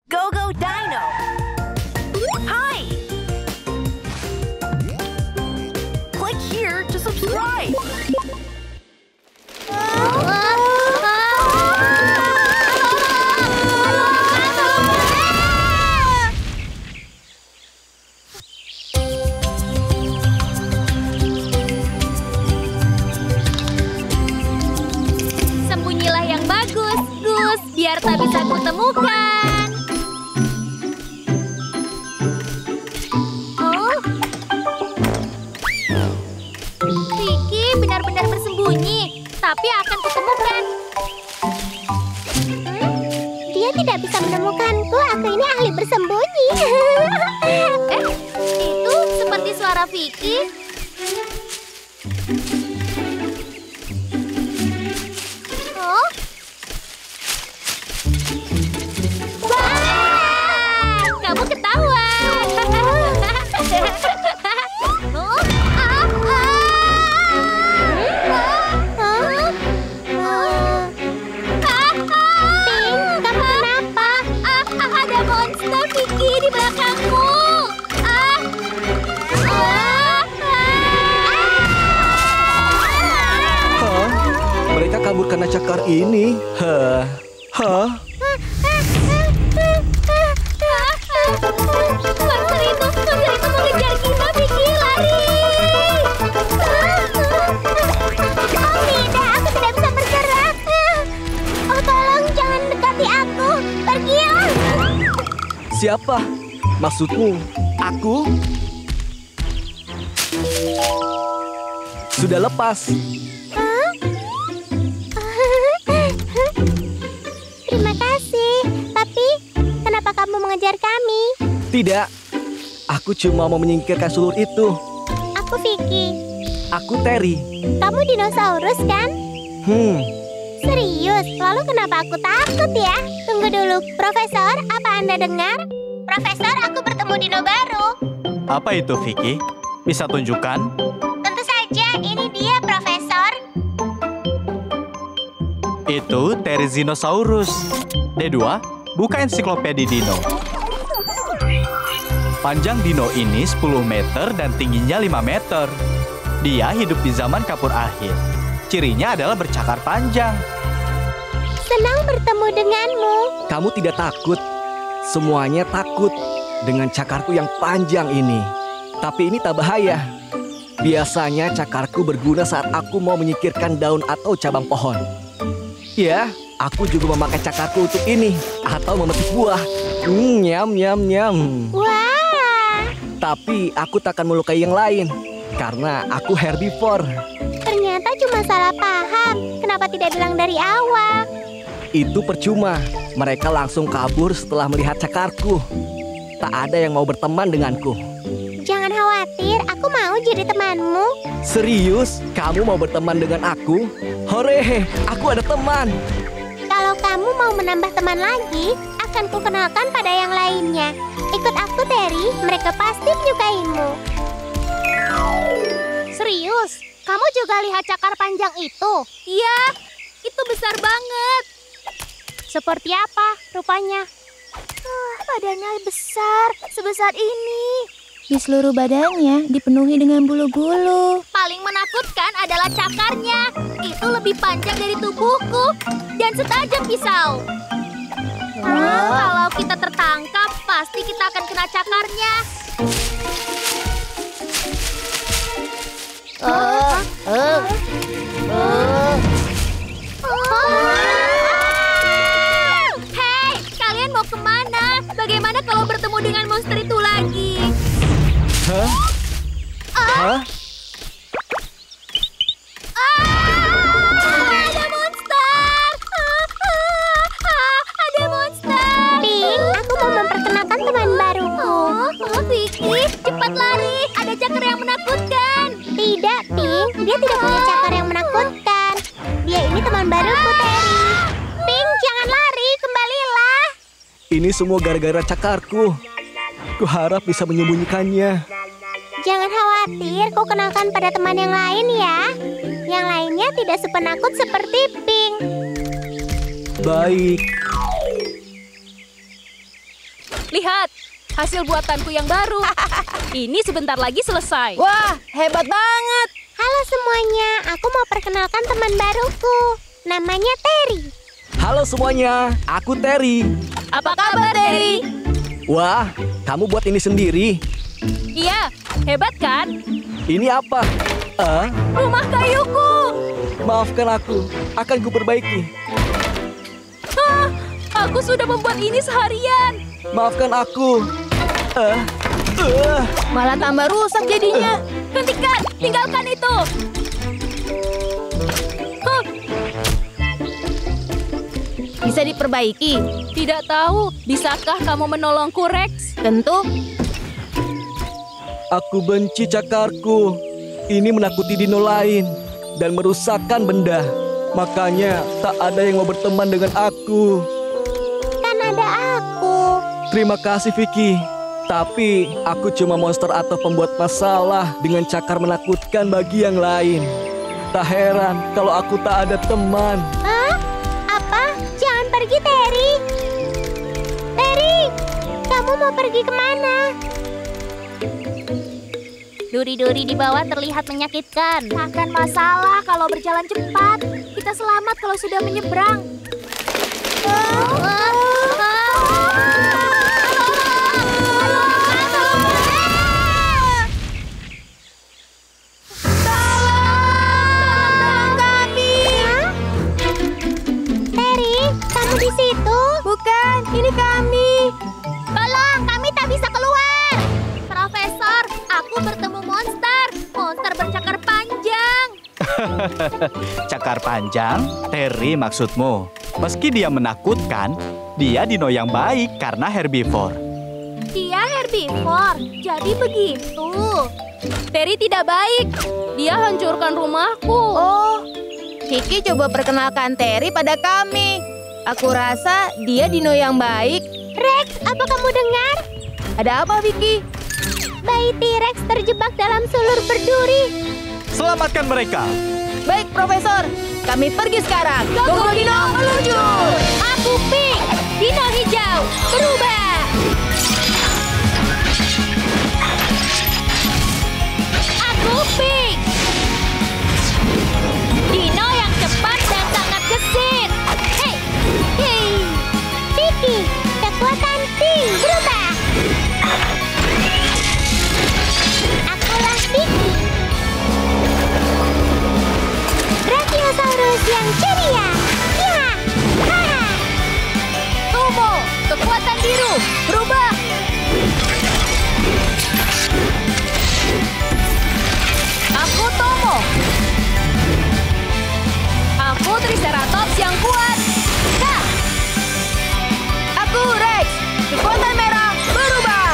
Go Go Dino! Hi! Click here to subscribe! Sembunyilah yang bagus, Gus, biar tak bisa kutemukan. Oh? Vicky benar-benar bersembunyi, tapi akan kutemukan. Dia tidak bisa menemukanku. Aku ini ahli bersembunyi. Itu seperti suara Vicky. Oh? Wah! Kamu ketahuan. Oh? Pink, kamu kenapa? Ada monster Vicky di belakangmu. Hah? Mereka kabur karena cakar ini? Hah? Hah? Monster itu mengejar kita, Vicky, lari! Oh tidak, aku tidak bisa bergerak. Oh tolong, jangan dekati aku. Pergilah. Siapa? Maksudmu, aku? Sudah lepas. Terima kasih. Tapi, kenapa kamu mengejar kami? Tidak. Aku cuma mau menyingkirkan sulur itu. Aku Vicky. Aku Terry. Kamu dinosaurus kan? Serius? Lalu kenapa aku takut ya? Tunggu dulu, Profesor. Apa Anda dengar? Profesor, aku bertemu dino baru. Apa itu, Vicky? Bisa tunjukkan? Tentu saja, ini dia, Profesor. Itu Therizinosaurus. D2, buka ensiklopedia dino. Panjang dino ini 10 meter dan tingginya 5 meter. Dia hidup di zaman kapur akhir. Cirinya adalah bercakar panjang. Senang bertemu denganmu. Kamu tidak takut? Semuanya takut dengan cakarku yang panjang ini. Tapi ini tak bahaya. Biasanya cakarku berguna saat aku mau menyingkirkan daun atau cabang pohon. Ya, aku juga memakai cakarku untuk ini. Atau memetik buah. Nyam, nyam, nyam. Wah. Tapi aku tak akan melukai yang lain. Karena aku herbivore. Ternyata cuma salah paham. Kenapa tidak bilang dari awal? Itu percuma. Mereka langsung kabur setelah melihat cakarku. Tak ada yang mau berteman denganku. Jangan khawatir, aku mau jadi temanmu. Serius? Kamu mau berteman dengan aku? Hore, aku ada teman. Kalau kamu mau menambah teman lagi, akan kukenalkan pada yang lainnya. Ikut aku, Terry. Mereka pasti menyukaimu. Serius? Kamu juga lihat cakar panjang itu? Iya, itu besar banget. Seperti apa rupanya? Badannya besar, sebesar ini. Di seluruh badannya dipenuhi dengan bulu-bulu. Paling menakutkan adalah cakarnya. Itu lebih panjang dari tubuhku dan setajam pisau. Kalau kita tertangkap, pasti kita akan kena cakarnya. Hei, kalian mau kemana? Bagaimana kalau bertemu dengan monster itu lagi? Hah? Hah? Ada monster! Ada monster! Pink, aku mau memperkenalkan teman baruku. Vicky, cepat lari! Ada cakar yang menakutkan! Tidak, Pink. Dia tidak punya cakar yang menakutkan. Dia ini teman baruku, Terry. Pink, jangan lari. Kembalilah. Ini semua gara-gara cakarku. Kuharap bisa menyembunyikannya. Jangan khawatir, ku kenalkan pada teman yang lain ya. Yang lainnya tidak sepenakut seperti Pink. Baik. Lihat, hasil buatanku yang baru. Ini sebentar lagi selesai. Wah, hebat banget. Halo semuanya, aku mau perkenalkan teman baruku. Namanya Terry. Halo semuanya, aku Terry. Apa kabar, Terry? Wah, kamu buat ini sendiri? Iya, hebat kan? Ini apa? Rumah kayuku. Maafkan aku, akan kuperbaiki. Hah, aku sudah membuat ini seharian. Maafkan aku. Malah tambah rusak jadinya. Hentikan, tinggalkan itu. Huh, Bisa diperbaiki. tidak tahu, bisakah kamu menolongku, Rex? Tentu. Aku benci cakarku. Ini menakuti dino lain dan merusakkan benda. Makanya tak ada yang mau berteman dengan aku. Kan ada aku. Terima kasih Vicky. Tapi aku cuma monster atau pembuat masalah dengan cakar menakutkan bagi yang lain. Tak heran kalau aku tak ada teman. Hah? Apa? Jangan pergi, Terry. Terry, kamu mau pergi kemana? Duri-duri di bawah terlihat menyakitkan. Akan masalah kalau berjalan cepat. Kita selamat kalau sudah menyeberang. Terry, kamu di situ? Bukan, ini kami. Tolong, kami tak bisa keluar. Profesor, aku bertemu monster. Monster bercakar panjang. Cakar panjang, Terry maksudmu. Meski dia menakutkan, dia dino yang baik karena herbivore. Dia herbivore, jadi begitu. Terry tidak baik. Dia hancurkan rumahku. Oh, Vicky coba perkenalkan Terry pada kami. Aku rasa dia dino yang baik. Rex, apa kamu dengar? Ada apa, Vicky? Bayi T-Rex terjebak dalam sulur berduri. Selamatkan mereka. Baik, Profesor. Kami pergi sekarang. Go Dino meluncur. Aku Pink, dino hijau, berubah. Aku Pink, dino yang cepat dan sangat gesit. Hei, Hey, Vicky, kekuatan Pink berubah. Akulah Vicky. Brachiosaurus yang ceria. Ya, haha. Tumo, kekuatan biru, berubah. Aku Tomo. Aku Triceratops yang kuat. Dah. Aku Rex. Kekuatan merah berubah.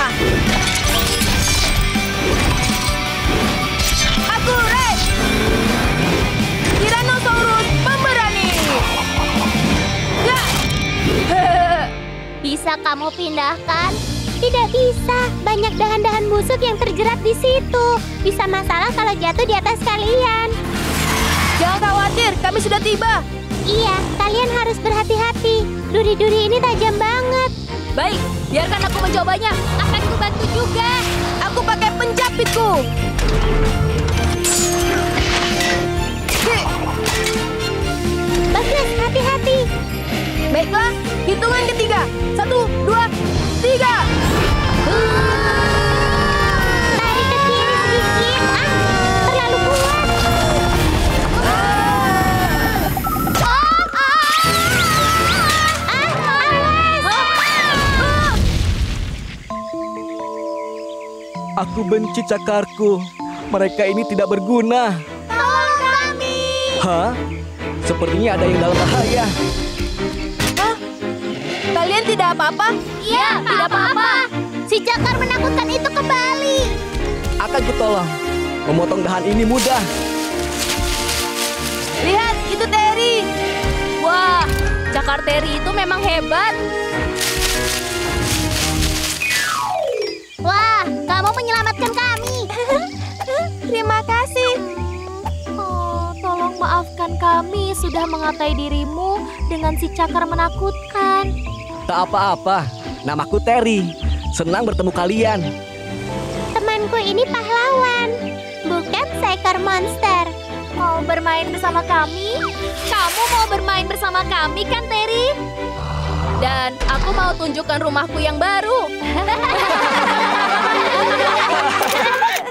Aku Rex. Tyrannosaurus pemberani. Ya. Bisa kamu pindahkan? Tidak bisa. Banyak dahan-dahan busuk yang terjerat di situ. Bisa masalah kalau jatuh di atas kalian. Jangan khawatir, kami sudah tiba. Iya, kalian harus berhati-hati. Duri-duri ini tajam banget. Baik, biarkan aku mencobanya. Akan kubantu juga. Aku pakai penjapitku. Bagus, hati-hati. Baiklah, hitungan ketiga. 1, 2, 3. Tarik ke kiri sedikit. Terlalu kuat. Aku benci cakarku. Mereka ini tidak berguna. Tolong kami. Hah? Sepertinya ada yang dalam bahaya. Kalian tidak apa-apa? Iya, tidak apa-apa. Si cakar menakutkan itu kembali. Akan kutolong. Memotong dahan ini mudah. Lihat, itu Terry. Wah, cakar Terry itu memang hebat. Wah, kamu menyelamatkan kami. Terima kasih. Oh, tolong maafkan kami sudah mengatai dirimu dengan si cakar menakutkan. Tak apa-apa. Namaku Terry. Senang bertemu kalian. Temanku ini pahlawan, bukan seekor monster. Mau bermain bersama kami? Kamu mau bermain bersama kami kan, Terry? Dan aku mau tunjukkan rumahku yang baru.